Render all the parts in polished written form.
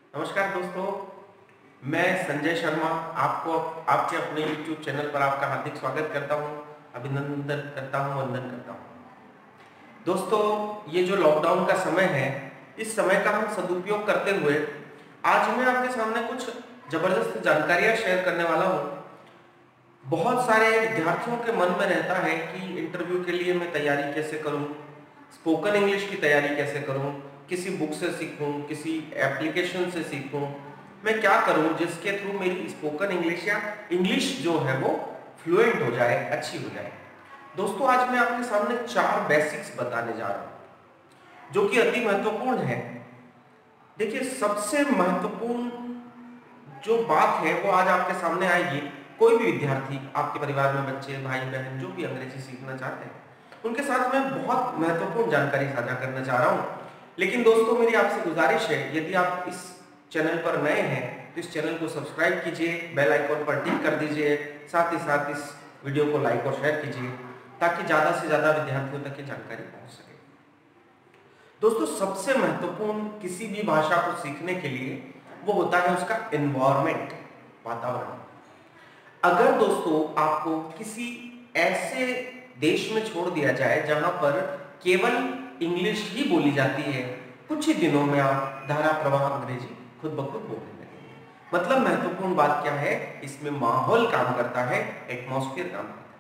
नमस्कार दोस्तों, मैं संजय शर्मा आपको आपके अपने YouTube चैनल पर आपका हार्दिक स्वागत करता हूं, अभिनंदन करता हूं, वंदन करता हूं। दोस्तों, ये जो लॉकडाउन का समय है, इस समय का हम सदुपयोग करते हुए आज मैं आपके सामने कुछ जबरदस्त जानकारियां शेयर करने वाला हूं। बहुत सारे विद्यार्थियों के मन में रहता है कि इंटरव्यू के लिए मैं तैयारी कैसे करूं, स्पोकन इंग्लिश की तैयारी कैसे करूं, किसी बुक से सीखूं, किसी एप्लीकेशन से सीखूं, मैं क्या करूं जिसके थ्रू मेरी स्पोकन इंग्लिश या इंग्लिश जो है वो फ्लुएंट हो जाए, अच्छी हो जाए। दोस्तों, आज मैं आपके सामने 4 बेसिक्स बताने जा रहा हूं जो कि अति महत्वपूर्ण है। देखिए, सबसे महत्वपूर्ण जो बात है वो आज आपके सामने आएगी। कोई भी विद्यार्थी, आपके परिवार में बच्चे, भाई बहन जो भी अंग्रेजी सीखना चाहते हैं, उनके साथ मैं बहुत महत्वपूर्ण जानकारी साझा करना चाह रहा हूं। लेकिन दोस्तों, मेरी आपसे गुजारिश है, यदि आप इस चैनल पर नए हैं तो इस चैनल को सब्सक्राइब कीजिए, बेल आइकॉन पर टिक कर दीजिए, साथ ही साथ इस वीडियो को लाइक और शेयर कीजिए ताकि ज़्यादा से ज़्यादा विद्यार्थियों तक ये जानकारी पहुंच सके। दोस्तों, सबसे महत्वपूर्ण किसी भी भाषा को सीखने के लिए वो होता है उसका एनवायरनमेंट, वातावरण। अगर दोस्तों आपको किसी ऐसे देश में छोड़ दिया जाए जहां पर केवल इंग्लिश ही बोली जाती है, कुछ ही दिनों में आप धारा प्रवाह अंग्रेजी खुद ब खुद बोलने लगेंगे। मतलब महत्वपूर्ण बात क्या है, इसमें माहौल काम करता है, एटमॉस्फेयर काम करता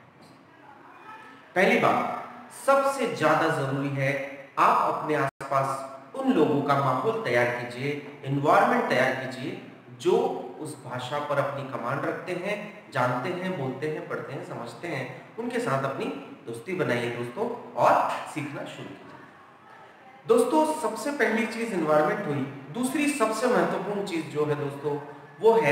है। पहली बात, सबसे ज्यादा जरूरी है आप अपने आसपास उन लोगों का माहौल तैयार कीजिए, एनवायरनमेंट तैयार कीजिए जो उस भाषा पर अपनी कमांड रखते हैं, जानते हैं, बोलते हैं, पढ़ते हैं, समझते हैं। उनके साथ अपनी दोस्ती बनाइए दोस्तों और सीखना शुरू कीजिए। दोस्तों, सबसे पहली चीज एनवायरनमेंट हुई। दूसरी सबसे महत्वपूर्ण चीज जो है दोस्तों वो है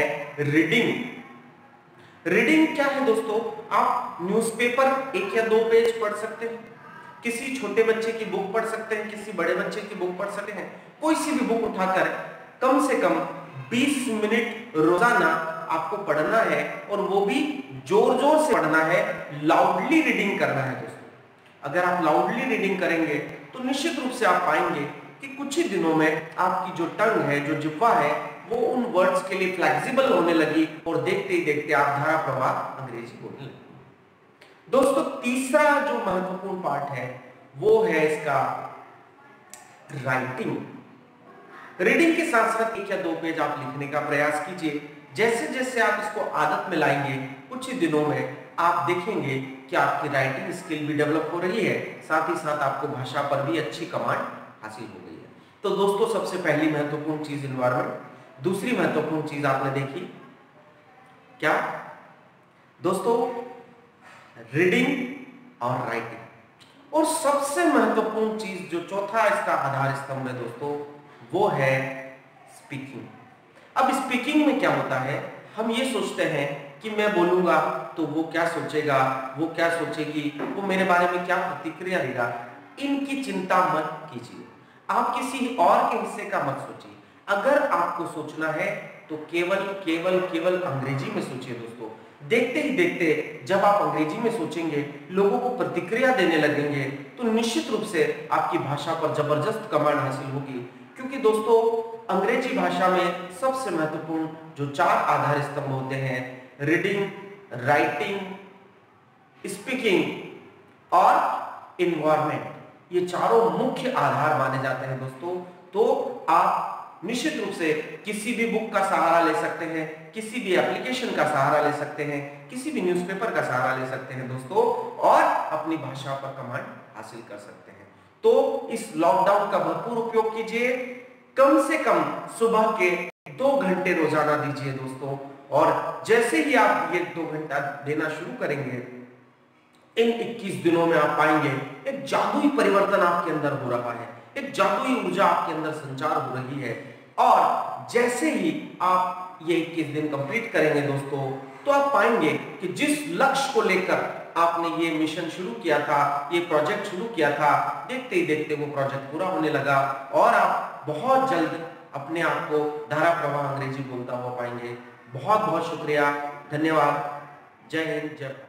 रीडिंग। रीडिंग क्या है दोस्तों? आप न्यूज़पेपर 1 या 2 पेज पढ़ सकते हैं, किसी छोटे बच्चे की बुक पढ़ सकते हैं, किसी बड़े बच्चे की बुक पढ़ सकते हैं। कोई सी भी बुक उठाकर कम से कम 20 मिनट रोजाना आपको पढ़ना है, और वो भी जोर जोर से पढ़ना है, लाउडली रीडिंग करना है दोस्तों। अगर आप लाउडली रीडिंग करेंगे तो निश्चित रूप से आप पाएंगे कि कुछ ही दिनों में आपकी जो टंग है, जो जिह्वा है, वो उन वर्ड्स के लिए फ्लेक्सिबल होने लगी और देखते ही देखते आप धारा प्रवाह अंग्रेजी बोलने लगे। दोस्तों, तीसरा जो महत्वपूर्ण पार्ट है वो है इसका राइटिंग। रीडिंग के साथ साथ 1 या 2 पेज आप लिखने का प्रयास कीजिए। जैसे जैसे आप इसको आदत में लाएंगे, कुछ ही दिनों में आप देखेंगे कि आपकी राइटिंग स्किल भी डेवलप हो रही है, साथ ही साथ आपको भाषा पर भी अच्छी कमांड हासिल हो गई है। तो दोस्तों, सबसे पहली महत्वपूर्ण चीज एनवायरनमेंट। दूसरी महत्वपूर्ण चीज आपने देखी क्या दोस्तों? रीडिंग और राइटिंग। और सबसे महत्वपूर्ण चीज जो चौथा इसका आधार स्तंभ है दोस्तों वो है स्पीकिंग। अब स्पीकिंग में क्या होता है, हम ये सोचते हैं कि मैं बोलूंगा तो वो क्या सोचेगा, वो क्या सोचेगी, वो मेरे बारे में क्या प्रतिक्रिया देगा। इनकी चिंता मत कीजिए, आप किसी और के हिस्से का मत सोचिए। अगर आपको सोचना है तो केवल केवल केवल अंग्रेजी में सोचिए दोस्तों। देखते ही देखते जब आप अंग्रेजी में सोचेंगे, लोगों को प्रतिक्रिया देने लगेंगे, तो निश्चित रूप से आपकी भाषा पर जबरदस्त कमांड हासिल होगी। क्योंकि दोस्तों, अंग्रेजी भाषा में सबसे महत्वपूर्ण जो 4 आधार स्तंभ होते हैं, रीडिंग, राइटिंग, स्पीकिंग और एनवायरनमेंट, ये चारों मुख्य आधार माने जाते हैं दोस्तों। तो आप निश्चित रूप से किसी भी बुक का सहारा ले सकते हैं, किसी भी एप्लीकेशन का सहारा ले सकते हैं, किसी भी न्यूज़पेपर का सहारा ले सकते हैं दोस्तों, और अपनी भाषा पर कमांड हासिल कर सकते हैं। तो इस लॉकडाउन का भरपूर उपयोग कीजिए। कम से कम सुबह के 2 घंटे रोजाना दीजिए दोस्तों, और जैसे ही आप ये 2 घंटा देना शुरू करेंगे, इन 21 दिनों में आप पाएंगे एक जादुई परिवर्तन आपके अंदर हो रहा है, एक जादुई ऊर्जा आपके अंदर संचार हो रही है। और जैसे ही आप ये 21 दिन कंप्लीट करेंगे दोस्तों, तो आप पाएंगे कि जिस लक्ष्य को लेकर आपने ये मिशन शुरू किया था, ये प्रोजेक्ट शुरू किया था, देखते ही देखते वो प्रोजेक्ट पूरा होने लगा और आप बहुत जल्द अपने आप को धारा प्रवाह अंग्रेजी बोलता हुआ पाएंगे। बहुत बहुत शुक्रिया, धन्यवाद। जय हिंद, जय भारत।